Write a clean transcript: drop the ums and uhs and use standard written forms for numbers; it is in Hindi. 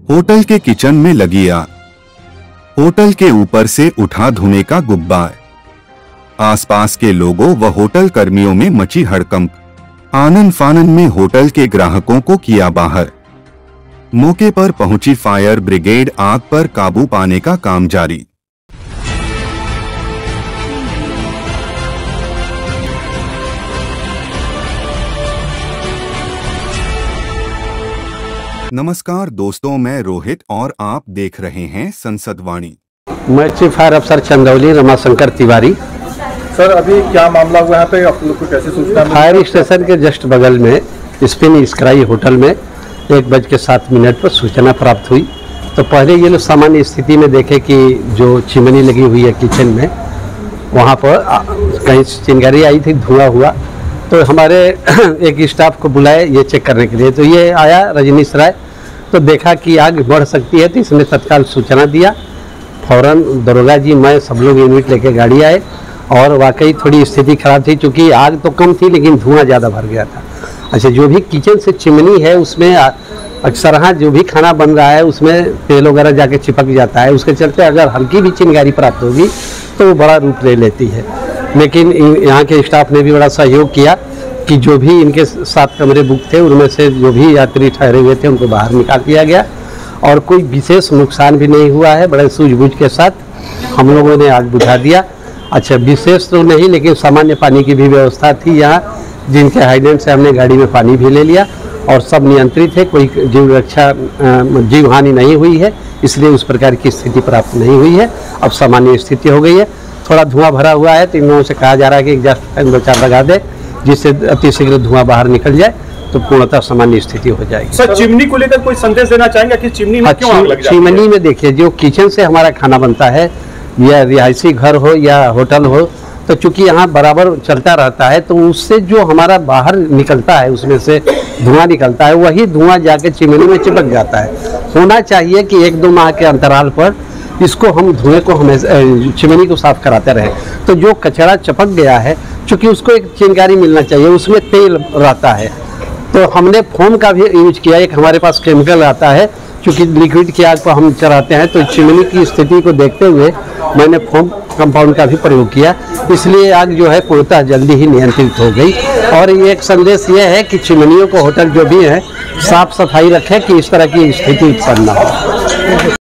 होटल के किचन में लगी आग। होटल के ऊपर से उठा धुएं का गुब्बार। आसपास के लोगों व होटल कर्मियों में मची हड़कंप। आनन फानन में होटल के ग्राहकों को किया बाहर। मौके पर पहुंची फायर ब्रिगेड आग पर काबू पाने का काम जारी। नमस्कार दोस्तों, मैं रोहित और आप देख रहे हैं संसद वाणी। मैं चीफ फायर अफसर चंदौली रमाशंकर तिवारी। सर, अभी क्या मामला हुआ यहाँ पे? आप लोग को कैसे सूचना? फायर स्टेशन के जस्ट बगल में स्पिन स्काई होटल में 1:07 पर सूचना प्राप्त हुई। तो पहले ये लोग सामान्य स्थिति में देखे कि जो चिमनी लगी हुई है किचन में, वहाँ पर कहीं चिंगारी आई थी, धुआं हुआ। तो हमारे एक स्टाफ को बुलाए ये चेक करने के लिए। तो ये आया रजनीश राय, तो देखा कि आग बढ़ सकती है, तो इसने तत्काल सूचना दिया। फौरन दरोगा जी, मैं, सब लोग यूनिट लेके गाड़ी आए और वाकई थोड़ी स्थिति खराब थी, क्योंकि आग तो कम थी लेकिन धुआं ज़्यादा भर गया था। अच्छा, जो भी किचन से चिमनी है उसमें अक्सर जो भी खाना बन रहा है उसमें तेल वगैरह जाके चिपक जाता है। उसके चलते अगर हल्की भी चिंगारी प्राप्त होगी तो वो बड़ा रूप ले लेती है। लेकिन यहाँ के स्टाफ ने भी बड़ा सहयोग किया कि जो भी इनके 7 कमरे बुक थे उनमें से जो भी यात्री ठहरे हुए थे उनको बाहर निकाल दिया गया और कोई विशेष नुकसान भी नहीं हुआ है। बड़े सूझबूझ के साथ हम लोगों ने आग बुझा दिया। अच्छा, विशेष तो नहीं, लेकिन सामान्य पानी की भी व्यवस्था थी यहाँ, जिनके हाइडेंट से हमने गाड़ी में पानी भी ले लिया और सब नियंत्रित है। कोई जीव हानि नहीं हुई है, इसलिए उस प्रकार की स्थिति प्राप्त नहीं हुई है। अब सामान्य स्थिति हो गई है। थोड़ा धुआं भरा हुआ है, तो इन लोगों से कहा जा रहा है कि एग्जॉस्ट फैन 2-4 लगा दे, जिससे अतिशीघ्र धुआं बाहर निकल जाए तो पूर्णतः सामान्य स्थिति हो जाएगी। सर, चिमनी को लेकर कोई संदेश देना चाहेंगे कि चिमनी में क्यों आग लग जाती है? चिमनी में देखिए, जो किचन से हमारा खाना बनता है, या रिहायशी घर हो या होटल हो, तो चूंकि यहाँ बराबर चलता रहता है, तो उससे जो हमारा बाहर निकलता है, उसमें से धुआं निकलता है, वही धुआं जाके चिमनी में चिपक जाता है। होना चाहिए कि 1-2 माह के अंतराल पर इसको हम धुएं को हमेशा चिमनी को साफ कराते रहे। तो जो कचरा चिपक गया है, चूंकि उसको एक चिंगारी मिलना चाहिए, उसमें तेल रहता है, तो हमने फोम का भी यूज किया। एक हमारे पास केमिकल आता है, चूंकि लिक्विड की आग पर हम चढ़ाते हैं, तो चिमनी की स्थिति को देखते हुए मैंने फोम कंपाउंड का भी प्रयोग किया। इसलिए आग जो है पूर्णतः जल्दी ही नियंत्रित हो गई। और ये एक संदेश ये है कि चिमनियों को होटल जो भी है साफ सफाई रखें कि इस तरह की स्थिति उत्पन्न न हो।